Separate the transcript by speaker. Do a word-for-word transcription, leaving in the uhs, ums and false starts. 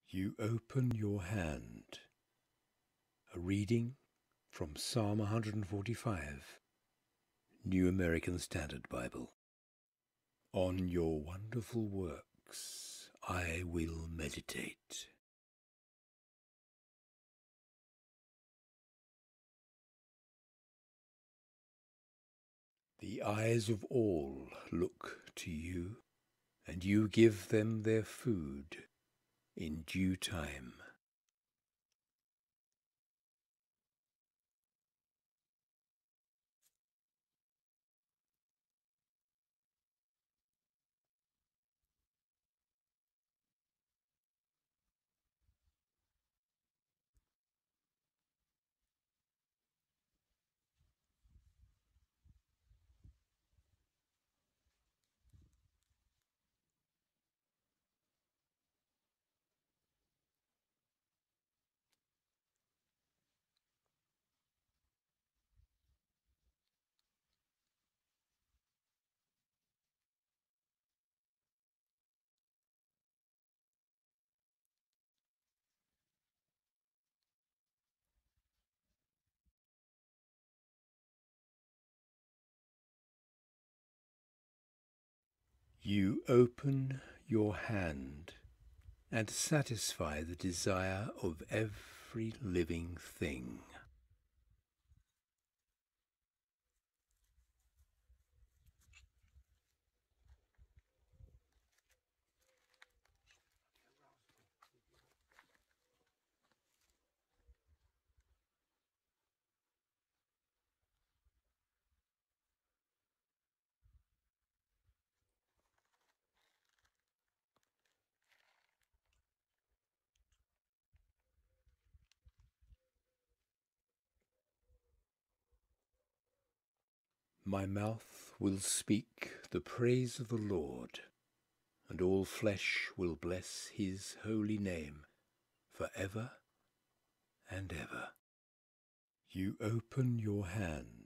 Speaker 1: You open your hand. A reading from Psalm one forty-five, New American Standard Bible. On your wonderful works I will meditate. The eyes of all look to you, and you give them their food in due time. You open your hand and satisfy the desire of every living thing. My mouth will speak the praise of the Lord, and all flesh will bless his holy name for ever and ever. You open your hand